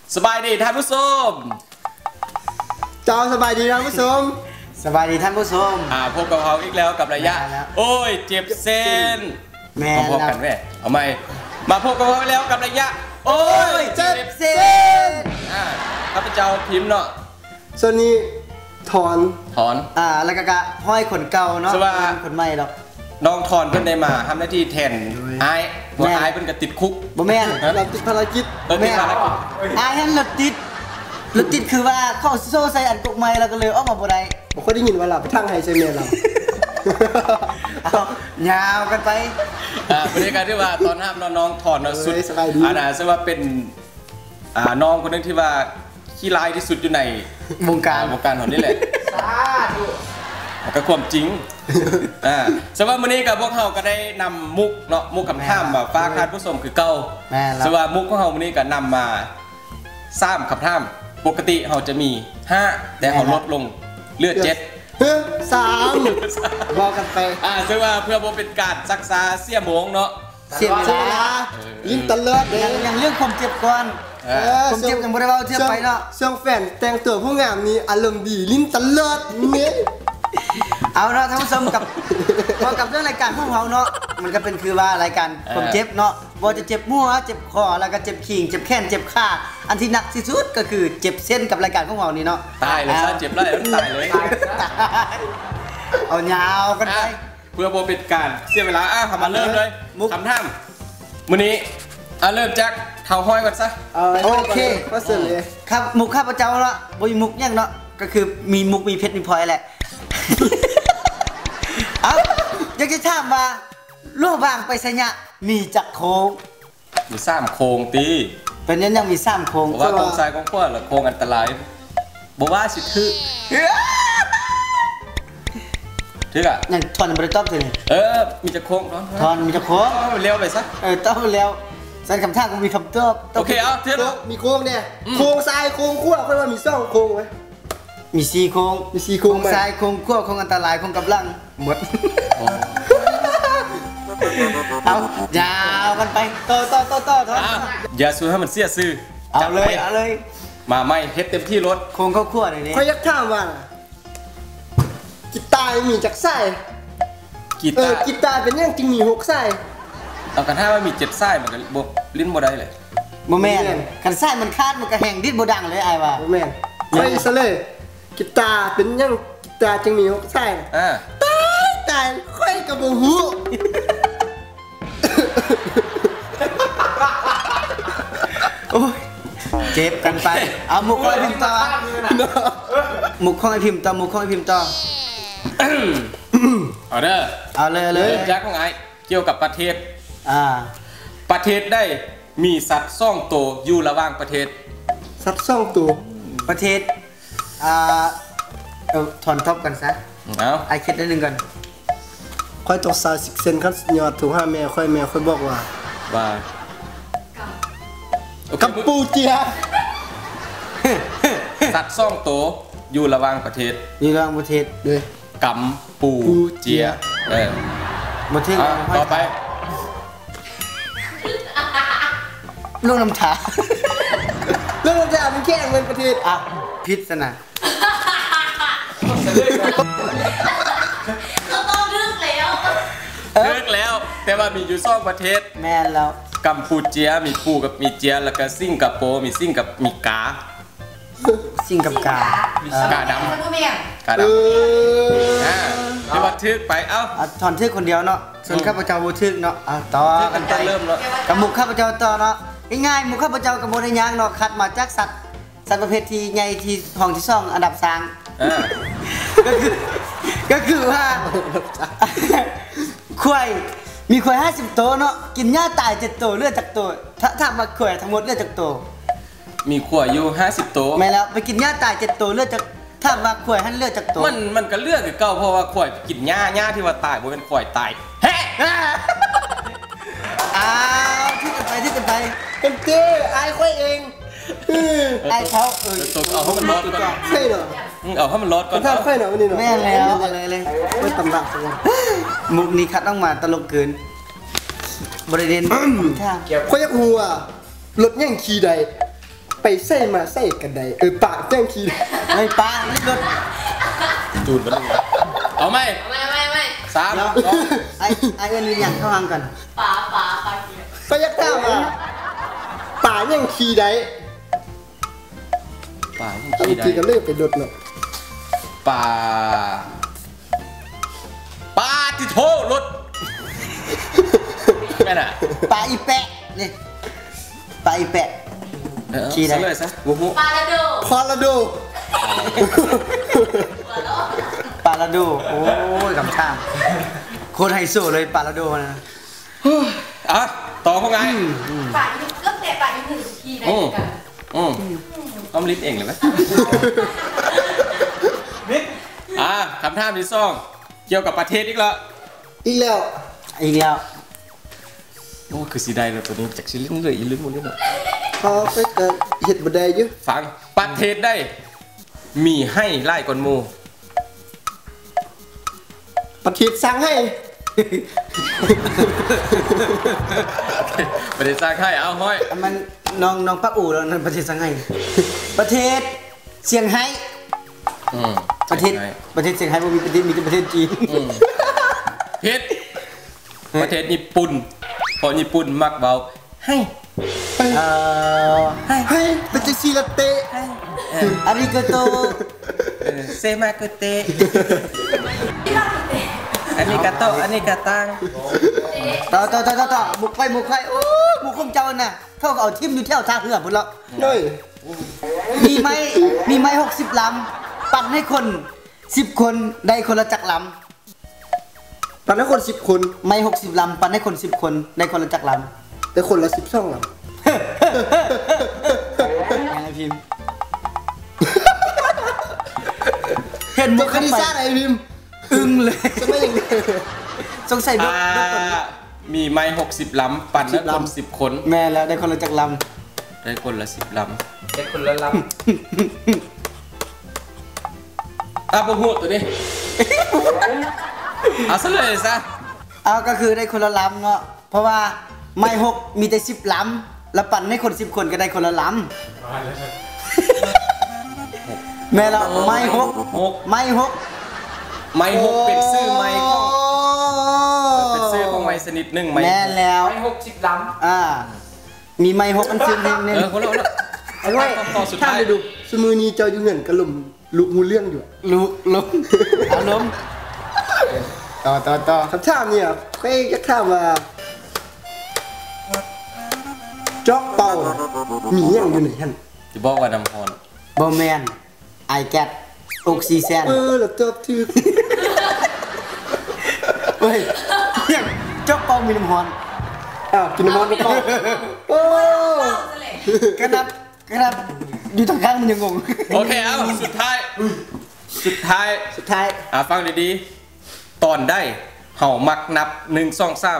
สบายดีท่านผู้ชมเจ้าสบายดีท่านผู้ชมสบายดีท่านผู้ชมพบกับเราอีกแล้วกับระยะโอ้ยเจ็บเส้นแม่พบกันแม่เอาไหมมาพบกับเราแล้วกับระยะโอ้ยเจ็บเส้นข้าพเจ้าพิมพ์เนาะส่วนนี้ถอนแล้วก็ห้อยขนเก่าเนาะขนใหม่หรอกน้องถอนเพิ่นได้มาทำหน้าที่แทนไอ้หัวไอ้เพิ่นก็ติดคุกบ่แม่นเราติดภารกิจแม่ไอ้ฮันรถติดคือว่าเข้าโซ่ใส่อันกกไม้แล้วก็เลยออกมาบ่ได้ผมก็ได้ยินว่าเราไปทางไฮเซเมียเรายาวกันไปบรรยากาศที่ว่าตอนห้ามน้องถอนสุดซึ่งว่าเป็นน้องคนนึงที่ว่าขี้ร้ายที่สุดอยู่ในวงการของนี่แหละก็ความจริงสำหรับวันนี้กับพวกเราก็ได้นำมุกเนาะมุกคำถามมาฝากท่านผู้ชมคือเก่าสำหรับมุกของเราวันนี้ก็นำมา3คำถามปกติเราจะมี5แต่เราลดลงเลือด 3บอกกันไปซึ่งว่าเพื่อบ่เป็นการซักษาเสียโมงเนาะเสียเวลาลิ้นตะเลิดอย่างเรื่องความเจ็บก่อนผมเจ็บกันบ่ได้เว้าเทียบไปเนาะเสื่องแฟนแต่งตัวผู้งามนี้อารมณ์ดีลิ้นตะเลิดนี่เอาเนาะท่านผู้ชมกับเรื่องรายการของเราเนาะมันก็เป็นคือว่ารายการความเจ็บเนาะบ่จะเจ็บหัวเจ็บคอแล้วก็เจ็บขิงเจ็บแขนเจ็บขาอันที่หนักที่สุดก็คือเจ็บเส้นกับรายการของเรานี่เนาะตายเลยซะเจ็บได้ตายเลยเอายาวกันไปเพื่อบ่เป็นการเสียเวลามาเริ่มเลยคำถามมื้อนี้เริ่มจากเท้าห้อยก่อนซะโอเคก็เสร็จเลยครับมุกข้าพเจ้าละบ่มีมุกยังเนาะก็คือมีมุกมีเพชรมีพลอยแหละอยากจะถามว่าลู่วางไปสัญญามีจักโค้งมี3โค้งตีเป็นยังมี3โค้งว่าโค้งซ้ายโค้งขวาหรือโค้งอันตรายบอกว่าสิถือยังทอนบริตอบเลยมีจักโค้งทอนมีจักโค้งเร็วไปซะต้องเร็วสันคำท่าก็มีคำตอบโอเคเอาเทียบมีโค้งเนี่ยโค้งซ้ายโค้งขวาค่อยว่ามี2โค้งไหมมี4โค้งซ้ายโค้งขวาโค้งอันตรายโค้งกำลังหมดเอายาวกันไปต่ออย่าสู้ให้มันเสียซื่อเอาเลยมาไม่เฮ็ดเต็มที่รถโค้งเข้าขั้วหน่อยนี่เขาอยากถามว่ากีตาร์มีจักไส้กีตาร์เป็นยังจริงมี6ไส้เอากันถ้าว่ามี7ไส้มันก็บ่ลิ้นบ่ได้เลยบ่แม่นกันไส้มันคาดมันก็แห้งดิ้นบ่ดังเลยอ้ายว่าบ่แม่นไปซะเลยกีตาร์เป็นยังกีตาร์จึงมี6ไส้ตายค่อยก็บ่ฮู้โอ้ยเจ็บกันไปเอามุกของไอ้พิมพ์ต่อมุกของไอ้พิมพ์ต่อเอาเด้อเอาเลยแจ็คของไอ้เกี่ยวกับประเทศประเทศได้มีสัตว์2ตัวอยู่ระหว่างประเทศสัตว์2ตัวประเทศถอนท็อปกันซะไอ้คิดได้1ก่อนค่อยตก30 เซนครับยอดถูก5แม่ค่อยบอกว่ากัมพูชีสัตว์2ตัวอยู่ระหว่างประเทศเลยกัมพูชีประเทศต่อไปลูกน้ำชามันแค่เงินประเทศพิษนะเลิกแล้วแต่ว่ามีอยู่2ประเทศแม่แล้วกัมพูชีมีปูกับมีเจียแล้วก็สิงคโปร์มีสิงกับมีกาดำที่ว่าทึกไปถอนทึกคนเดียวเนาะส่วนข้าพเจ้าบูทึกเนาะต่อกันไปเริ่มแล้วกับมุกข้าพเจ้าต่อเนาะง่ายๆมุกข้าพเจ้ากับโมได้ยางเนาะคัดมาจากสัตว์ประเภทที่ใหญ่ที่ห้องที่2อันดับ3ก็คือว่าควายมีควาย50ตัวเนาะกินหญ้าตาย7ตัวเลือดจากตัวถ้ามาควายทั้งหมดเลือดจากตัวมีควายอยู่50ตัวไม่แล้วไปกินหญ้าตาย7ตัวเลือดจากถ้ามาควายหันเลือดจากตัวมันก็เลือดคือเก่าเพราะว่าควายกินหญ้าที่ว่าตายบ่เป็นควายตายเฮ้ที่กันไปเป็นเจ้ไอ้ควายเองไอ้เขาเอาให้มันรอดก่อนใช่เหรอเอาให้มันรอดก่อนถ้าค่อยหน่อยนี่เนาะแม่แล้วเลยไม่ตำดักมุกนี้คัดต้องมาตลกเกินบริเวณค่อยอยากหัวรถยังขี่ใดไปไปใส่มาใส่กันใดปากแจ้งทีไม่ปาไม่รถจูนมันเอาไหมไม่ 3 2ไอ้เอิ้นอีหยังเข้าห้างกันปาก็ยักถามว่าป่ายังขี่ได้ป่ายังขี่ได้ก็เลิกไปรถเนาะป่าที่โทรถแม่น่ะปลาอีแปะนี่ปลาอีแปะขี่ได้เลยซะวูฮูปาลาโดปาลาโดโอ้ยกำช่างโคตรไฮโซเลยปาลาโดนะอ่ะต่อเขาไงป่าก็แต่ป่าที่1ขี่ได้กันต้องลิฟต์เองเลยไหมคำถามที่2เกี่ยวกับประเทศอีกแล้วโอ้คือสีได้แล้วตัวนี้จากชิลินเลยอีลึกหมดเลยเนาะไปเกิดเห็ดบดได้เยอะฟังประเทศได้มีให้ไล่กอนมูประเทศสั่งให้ประเทศสั่งให้เอาห้อยมันน้องปักอู่แล้วนั่นประเทศสั่งให้ประเทศเซี่ยงไฮ้ประเทศเซี่ยงไฮ้มีประเทศจีนประเทศญี่ปุ่นพอญี่ปุ่นมักเบาให้เป็นจังซี่ละเตะอาริโกโตเซมาโกเตะอันนี้กาโตอันนี้กาตังต่อบุกไปโอ้บุกคงเจ้าน่ะเขาเอาทิ่มอยู่แถวท่าเรือพุ่นแล้วมีไม้60 ลำปั่นให้คน10 คนได้คนละจักรลำปั่นให้คน10 คนไม้60 ลำปั่นให้คน10 คนได้คนละจักรลำแต่คนละ12 ลำยังไงพิมพ์เห็นมุกคณิตศาสตร์ไอ้พิมพ์อึ้งเลยจะไม่อย่างนี้สงสัยมุกมีไม้60 ลำปั่นให้คน10 คนแม่แล้วได้คนละจักรลำได้คนละ10 ลำได้คนละลำบ่ฮู้ตัวนี้เอาซะเลยซะเอาก็คือได้คนละลำเนาะเพราะว่าไม้6มีแต่10 ลำแล้วปั่นให้คน10 คนก็ได้คนละลำแม่เราไม้6 เป็นชื่อไม้เป็นชื่อของไม้ชนิดหนึ่งไม้แม่แล้วไม้60 ลำมีไม้6อันซึ่งนึงคนละไอ้ไว้ถ้าไปดูสมือนี้เจ้าอยู่เงินกระลุ่มลุกหูเรื่องอยู่ลุกเอาล้มต่อคำถามเนี่ยก็จะถามว่าจ๊อกเป่ามีอย่างอยู่ไหนท่านจะบอกว่าน้ำฮอนบอแมนไอแกตออกซิเจนแล้วจ๊อกถือเฮ้ยยังจ๊อกเป่ามีน้ำฮอนกินน้ำฮอนก็เป่าโอ้กระดับอยู่ทางข้างมันยังงงโอเคเอาสุดท้ายฟังดีๆตอนได้เห่ามักนับ1 2 3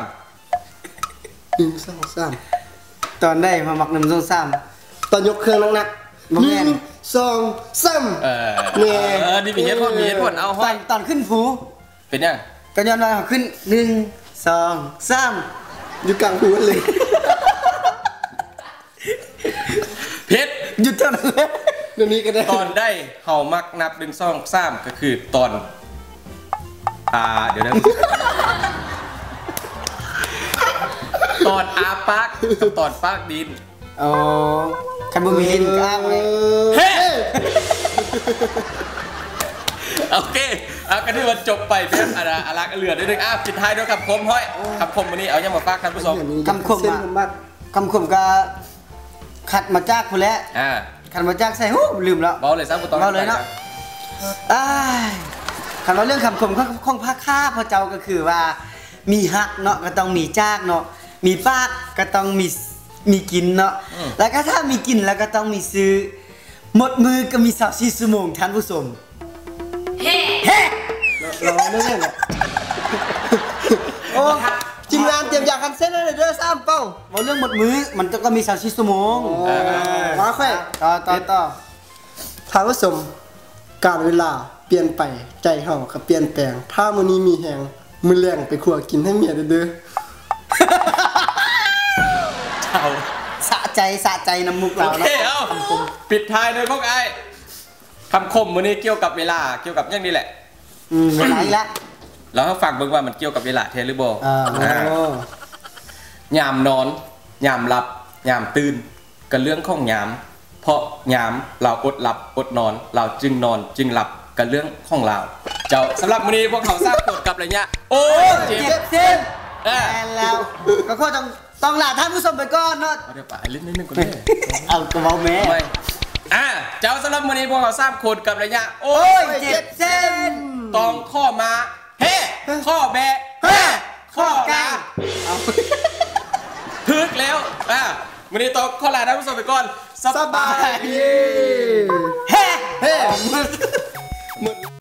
ตอนได้มามัก1 2 3 ตอนยกเครื่องนัก1 2 3 เนี่ยนี่มีเหตุผลเอาห้อยตอนขึ้นผูเป็นยังก็ย้อนว่าขึ้น1 2 3 อยู่กลางหูเลยเพชรหยุดเท่านั้นเลยเดี๋ยวนี้ก็ได้ตอนได้เห่ามักนับ1 2 3ก็คือตอนเดี๋ยวนะตอนอาปากกับตอนปากดินคันบ่มีดินกลางเลยเฮ้โอเคก็ถือว่าจบไปเพียงอารักเหลือนิดนึงปิดท้ายด้วยคำคมห้อยคำคมวันนี้เอายังมาฝากท่านผู้ชมคำคมก็ขัดมาจากผู้แล้วขัดมาจากใส่ลืมแล้วเบาเลยซะบ่ต้องเบาเลยเนาะคำว่าเรื่องคำคมของพระข้าพระเจ้าก็คือว่ามีฮักเนาะก็ต้องมีจากเนาะมีปากก็ต้องมีกินเนาะแล้วก็ถ้ามีกินแล้วก็ต้องมีซื้อหมดมือก็มี24 ชั่วโมงท่านผู้ชมเฮ้เราเรื่องโอ้ทีมงานเตรียมอยากคันเส้นเลยเด้อ3 เป้าเรื่องหมดมือมันก็มี24 ชั่วโมงมาค่อยต่อท่านผู้ชมการเวลาเปลี่ยนไปใจเฮาก็เปลี่ยนแปลงถ้ามื้อนี้มีแฮงมื้อแลงไปขัวกินให้เมียเด้อเจ้าสะสะใจน้ำมุกโอเราเคเนาะเอาปิดท้ายโดยพวกไอ้คำคมวันนี้เกี่ยวกับเวลาเกี่ยวกับอย่างนี้แหละเวลาอีกแล้วเราให้ฟังเบิ่งว่ามันเกี่ยวกับเวลาเทหรือบ่ ยามนอนยามหลับยามตื่นกันเรื่องของยามเพราะยามเราอดหลับอดนอนเราจึงนอนจึงหลับกันเรื่องของเราเจ้าสำหรับวันนี้พวกเขาทราบกฎกับอะไรเงี้ยโอ้ยเจ็บเส้นแล้วก็ต้องลาท่านผู้ชมไปก่อนเนาะเดี๋ยวไปลิ้นนิดนึงก่อนเลยเอากระเป๋าแม่เจ้าสำหรับวันนี้พวกเขาทราบกฎกับอะไรเงี้ยโอ้ยเจ็บเส้นตองข้อมาเฮ้ข้อแบะเฮ้ข้อกาพึกแล้ววันนี้ต้องข้อลาท่านผู้ชมไปก่อนสบายดีเฮ้มึง